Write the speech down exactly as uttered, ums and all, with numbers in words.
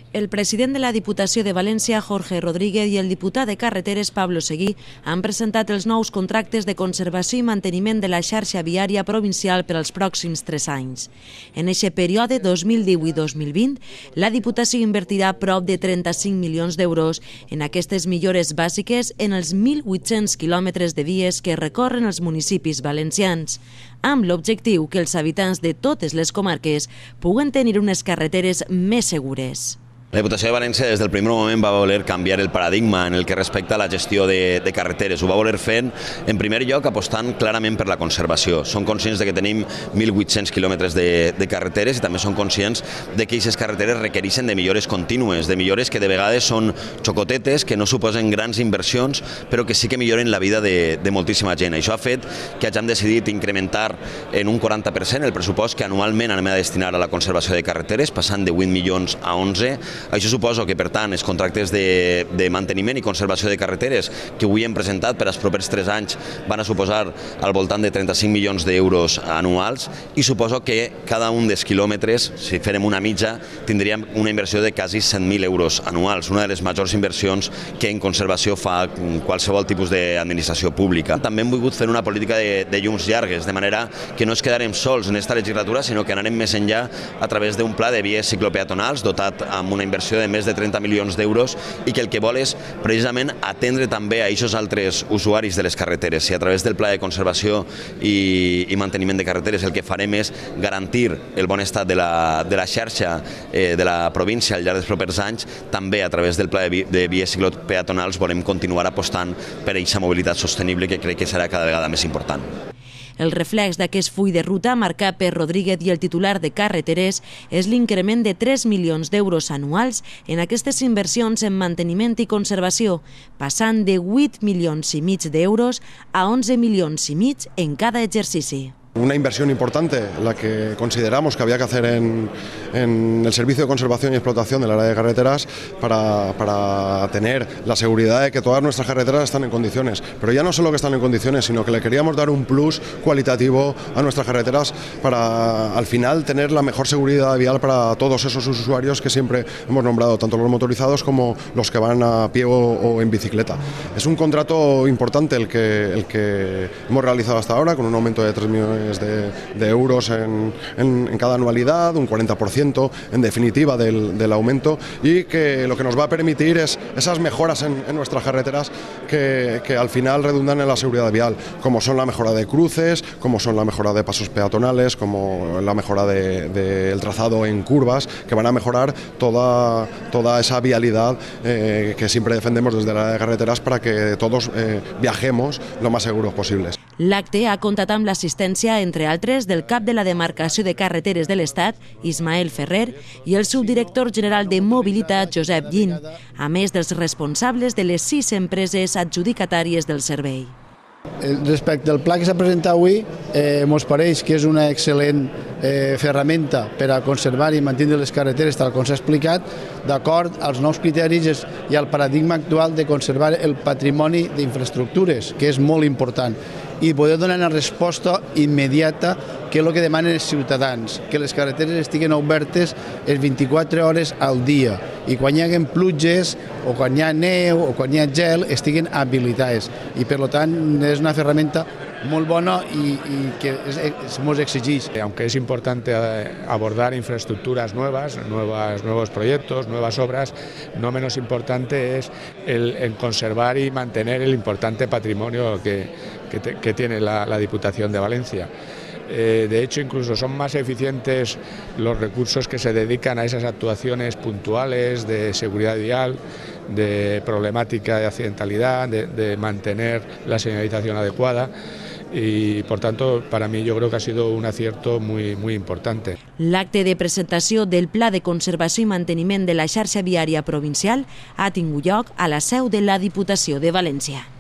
El president de la Diputació de València, Jorge Rodríguez, i el diputat de Carreteres, Pablo Seguí, han presentat els nous contractes de conservació i manteniment de la xarxa viària provincial per als pròxims tres anys. En aquest període dos mil divuit dos mil vint, la Diputació invertirà prop de trenta-cinc milions d'euros en aquestes millores bàsiques en els mil vuit-cents quilòmetres de vies que recorren els municipis valencians, amb l'objectiu que els habitants de totes les comarques puguen tenir unes carreteres més segures. La Diputació de València des del primer moment va voler canviar el paradigma en el que respecta a la gestió de, de carreteres. Ho va voler fer, en primer lloc, apostant clarament per la conservació. Som conscients de que tenim mil vuit-cents quilòmetres de, de carreteres i també som conscients de que aquestes carreteres requereixen de millores contínues, de millores que de vegades són xocotetes, que no suposen grans inversions, però que sí que milloren la vida de, de moltíssima gent. Això ha fet que hàgim decidit incrementar en un quaranta per cent el pressupost que anualment anem a destinar a la conservació de carreteres, passant de vuit milions a onze. Això suposa que, per tant, els contractes de, de manteniment i conservació de carreteres que avui hem presentat per als propers tres anys van a suposar al voltant de trenta-cinc milions d'euros anuals i suposo que cada un dels quilòmetres, si farem una mitja, tindríem una inversió de quasi cent mil euros anuals, una de les majors inversions que en conservació fa qualsevol tipus d'administració pública. També hem volgut fer una política de, de llums llargues, de manera que no es quedarem sols en aquesta legislatura, sinó que anarem més enllà a través d'un pla de vies ciclopeatonals dotat amb una inversió de més de trenta milions d'euros i que el que vol és precisament atendre també a aquests altres usuaris de les carreteres. I a través del pla de conservació i, i manteniment de carreteres el que farem és garantir el bon estat de la, de la xarxa eh, de la província al llarg dels propers anys. També a través del pla de, vi, de vies ciclopeatonals volem continuar apostant per aquesta mobilitat sostenible que crec que serà cada vegada més important. El reflex d'aquest full de ruta marcat per Rodríguez i el titular de Carreteres és l'increment de tres milions d'euros anuals en aquestes inversions en manteniment i conservació, passant de vuit milions i mig d'euros a onze milions i mig en cada exercici. Una inversión importante, la que consideramos que había que hacer en, en el servicio de conservación y explotación del área de carreteras para, para tener la seguridad de que todas nuestras carreteras están en condiciones. Pero ya no solo que están en condiciones, sino que le queríamos dar un plus cualitativo a nuestras carreteras para al final tener la mejor seguridad vial para todos esos usuarios que siempre hemos nombrado, tanto los motorizados como los que van a pie o, o en bicicleta. Es un contrato importante el que, el que hemos realizado hasta ahora, con un aumento de tres millones De, de euros en, en, en cada anualidad, un cuarenta por ciento en definitiva del, del aumento, y que lo que nos va a permitir es esas mejoras en, en nuestras carreteras que, que al final redundan en la seguridad vial, como son la mejora de cruces, como son la mejora de pasos peatonales, como la mejora del de, de trazado en curvas, que van a mejorar toda, toda esa vialidad eh, que siempre defendemos desde la área de carreteras para que todos eh, viajemos lo más seguros posibles. L'acte ha comptat amb l'assistència, entre altres, del cap de la Demarcació de Carreteres de l'Estat, Ismael Ferrer, i el subdirector general de Mobilitat, Josep Llin, a més dels responsables de les sis empreses adjudicatàries del servei. Respecte al pla que s'ha presentat avui, eh, ens pareix que és una excel·lent eh, ferramenta per a conservar i mantenir les carreteres, tal com s'ha explicat, d'acord als nous criteris i al paradigma actual de conservar el patrimoni d'infraestructures, que és molt important, i poder donar una resposta immediata, que és el que demanen els ciutadans, que les carreteres estiguin obertes les vint-i-quatre hores al dia i quan hi haguen pluges o quan hi ha neu o quan hi ha gel estiguin habilitades, i per tant és una ferramenta muy bona y, y que es, es muy exigís. Aunque es importante abordar infraestructuras nuevas, nuevas, nuevos proyectos, nuevas obras, no menos importante es el, el conservar y mantener el importante patrimonio que, que, te, que tiene la, la Diputación de Valencia. Eh, de hecho, incluso son más eficientes los recursos que se dedican a esas actuaciones puntuales de seguridad vial, de problemática de accidentalidad, de, de mantener la señalización adecuada. Y por tanto, para mí yo creo que ha sido un acierto muy, muy importante. L'acte de presentació del Pla de Conservació i Manteniment de la xarxa viària provincial ha tingut lloc a la seu de la Diputació de València.